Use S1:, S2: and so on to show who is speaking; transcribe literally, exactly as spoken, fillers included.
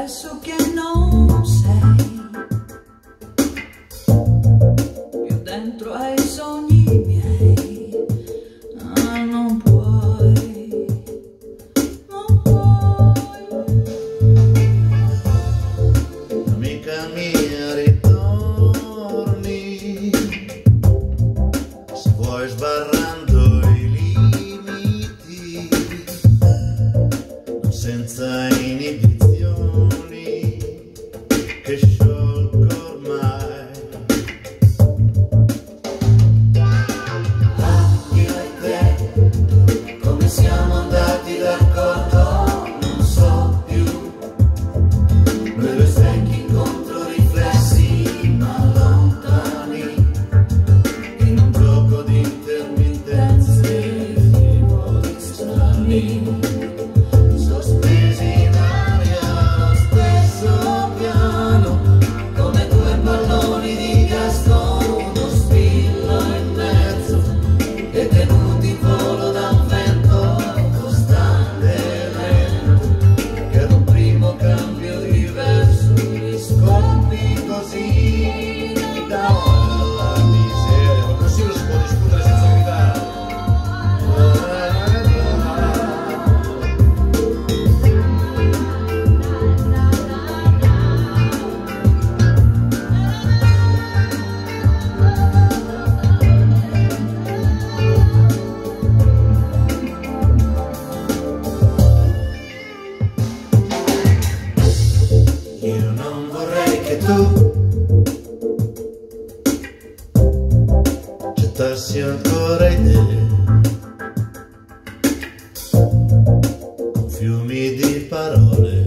S1: adesso che non sei più dentro ai sogni miei, ah, non puoi, non puoi.
S2: Amica mia, ritorni, se vuoi sbarrando i limiti, non senza inibizioni che sciolgo ormai.
S3: Ah, io e te, come siamo andati d'accordo, non so più. Noi due specchi incontro riflessi ma lontani, in un gioco di intermittenze di vuoti strani, sospesi in aria allo stesso piano, come due palloni di gas con uno spillo in mezzo, e tenuti in volo da un vento costante e lento, che ad un primo cambio diverso gli scolpi così da
S2: La miseria, ma così non si può discutere senza gridare.
S3: Io non vorrei che tu
S2: Gettassi ancora idee con fiumi di parole